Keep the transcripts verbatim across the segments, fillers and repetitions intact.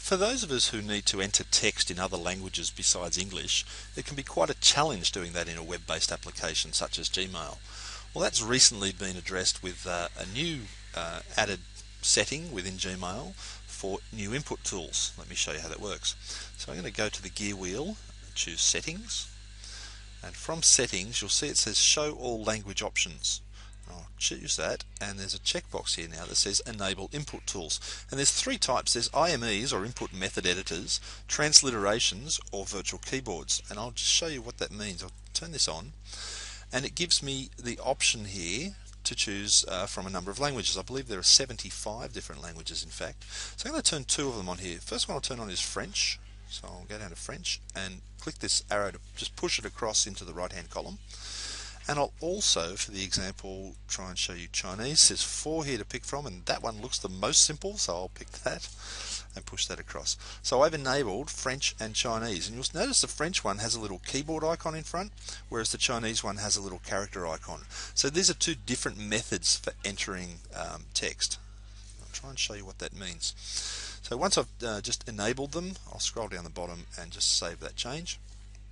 For those of us who need to enter text in other languages besides English, it can be quite a challenge doing that in a web-based application such as Gmail. Well, that's recently been addressed with uh, a new uh, added setting within Gmail for new input tools. Let me show you how that works. So I'm going to go to the gear wheel and choose Settings, and from Settings you'll see it says Show All Language Options. I'll choose that, and there's a checkbox here now that says Enable Input Tools, and there's three types. There's I M Es or Input Method Editors, Transliterations, or Virtual Keyboards, and I'll just show you what that means. I'll turn this on and it gives me the option here to choose uh, from a number of languages. I believe there are seventy-five different languages in fact. So I'm going to turn two of them on here. First one I'll turn on is French, so I'll go down to French and click this arrow to just push it across into the right hand column. And I'll also, for the example, try and show you Chinese. There's four here to pick from, and that one looks the most simple, so I'll pick that and push that across. So I've enabled French and Chinese, and you'll notice the French one has a little keyboard icon in front, whereas the Chinese one has a little character icon. So these are two different methods for entering um, text. I'll try and show you what that means. So once I've uh, just enabled them, I'll scroll down the bottom and just save that change,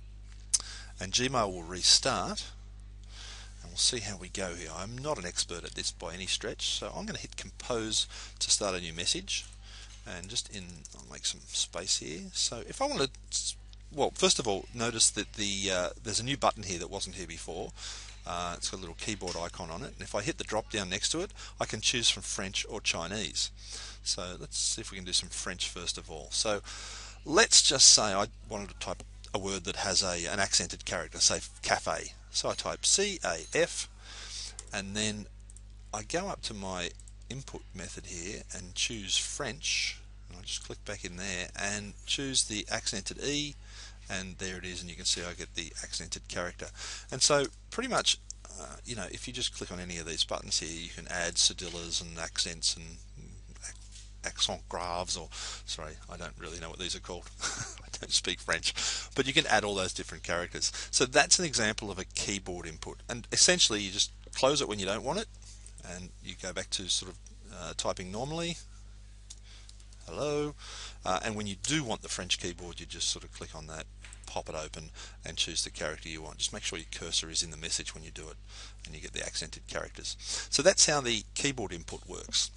and Gmail will restart. And we'll see how we go here. I'm not an expert at this by any stretch, so I'm going to hit Compose to start a new message, and just in I'll make some space here. So if I want to, well, first of all, notice that the uh, there's a new button here that wasn't here before. Uh, it's got a little keyboard icon on it, and if I hit the drop down next to it, I can choose from French or Chinese. So let's see if we can do some French first of all. So let's just say I wanted to type a word that has a an accented character, say cafe. So I type C A F, and then I go up to my input method here and choose French, and I'll just click back in there and choose the accented E, and there it is, and you can see I get the accented character. And so pretty much uh, you know, if you just click on any of these buttons here, you can add cedillas and accents and accent graves, or sorry, I don't really know what these are called. I don't speak French, but you can add all those different characters. So that's an example of a keyboard input, and essentially you just close it when you don't want it, and you go back to sort of uh, typing normally, hello, uh, and when you do want the French keyboard, you just sort of click on that, pop it open, and choose the character you want. Just make sure your cursor is in the message when you do it, and you get the accented characters. So that's how the keyboard input works.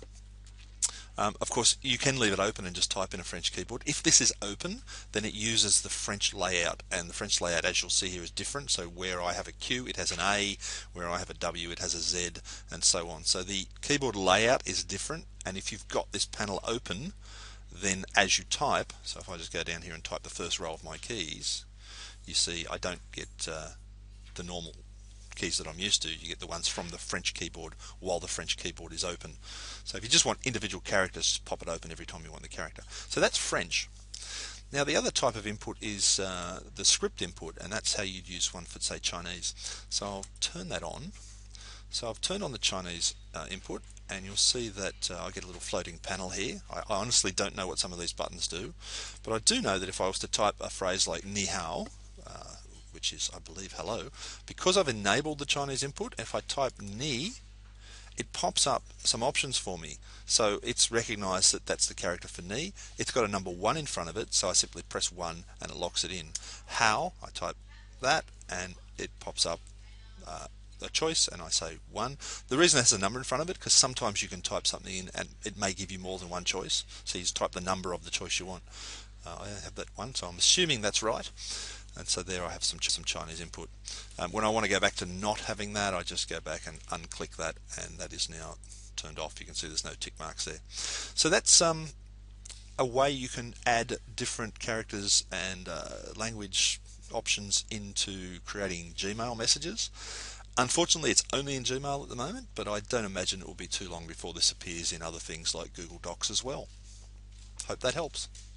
Um, of course, you can leave it open and just type in a French keyboard. If this is open, then it uses the French layout, and the French layout, as you'll see here, is different. So where I have a Q, it has an A, where I have a W, it has a Z, and so on. So the keyboard layout is different, and if you've got this panel open, then as you type, so if I just go down here and type the first row of my keys, you see I don't get uh, the normal keys that I'm used to. You get the ones from the French keyboard while the French keyboard is open. So if you just want individual characters, just pop it open every time you want the character. So that's French. Now the other type of input is uh, the script input, and that's how you'd use one for, say, Chinese. So I'll turn that on. So I've turned on the Chinese uh, input, and you'll see that uh, I get a little floating panel here. I, I honestly don't know what some of these buttons do, but I do know that if I was to type a phrase like ni hao, uh, which is, I believe, hello, because I've enabled the Chinese input, if I type ni, it pops up some options for me. So it's recognized that that's the character for ni. It's got a number one in front of it, so I simply press one and it locks it in. How, I type that and it pops up uh, a choice, and I say one. The reason it has a number in front of it, because sometimes you can type something in and it may give you more than one choice, so you just type the number of the choice you want. uh, I have that one, so I'm assuming that's right. And so there I have some some Chinese input. Um, when I want to go back to not having that, I just go back and unclick that, and that is now turned off. You can see there's no tick marks there. So that's um, a way you can add different characters and uh, language options into creating Gmail messages. Unfortunately, it's only in Gmail at the moment, but I don't imagine it will be too long before this appears in other things like Google Docs as well. Hope that helps.